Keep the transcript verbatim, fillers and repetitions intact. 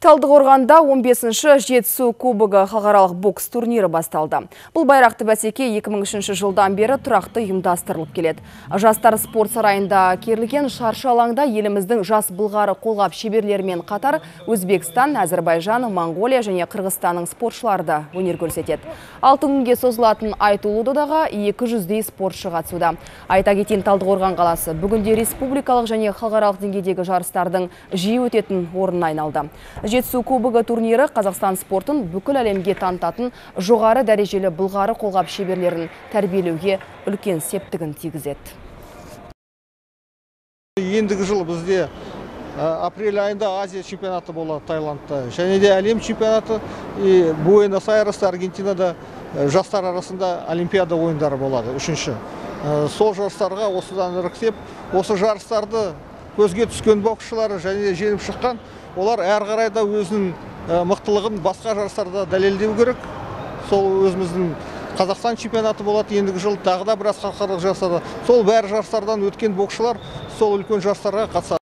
Талдықорғанда он бесінші Жетісу кубогы халықаралық бокс турнирі басталды. Бұл байрақты бәсеке екі мың үшінші жылдан бері тұрақты ұйымдастырылып келеді. Жастар спорт сарайында керілген шаршы алаңда еліміздің жас былғары қолғап шеберлерімен қатар Өзбекстан, Әзірбайжан, Монғолия және Қырғызстанның спортшылары да өнер көрсетеді. Алты күнге созылатын айтулы додаға екі жүздей спортшы қатысуда. Айта кетейін, Талдықорған қаласы бүгінде республикалық және халықаралық деңгейдегі жарыстардың жиі өтетін орнына айналды. Жетісу кубогы турнирі Қазақстан спортын бүкіл әлемге танытатын жоғары дәрежелі былғары қолғап шеберлерін тәрбиелеуге үлкен септігін тигізеді. Ендігі жыл бізде апрель айында Азия чемпионаты болады Таиландта. Және де әлем чемпионаты Буэнос-Айресте, Аргентинада жастар арасында Олимпиада ойындары болады, үшінші. Сол жарыстарға осыдан іріктеп, осы жарыстарды көзге түскен боксшылары және жеңіп шыққан, олар әр қарай да өзінің мықтылығын басқа жарыстарда дәлелдеу керек. Сол өзіміздің Қазақстан чемпионаты болады ендігі жыл, тағы да біраз халықаралық жарыстарда. Сол бәр жарыстардан өткен боксшылар сол үлкен жарыстарға қатысады.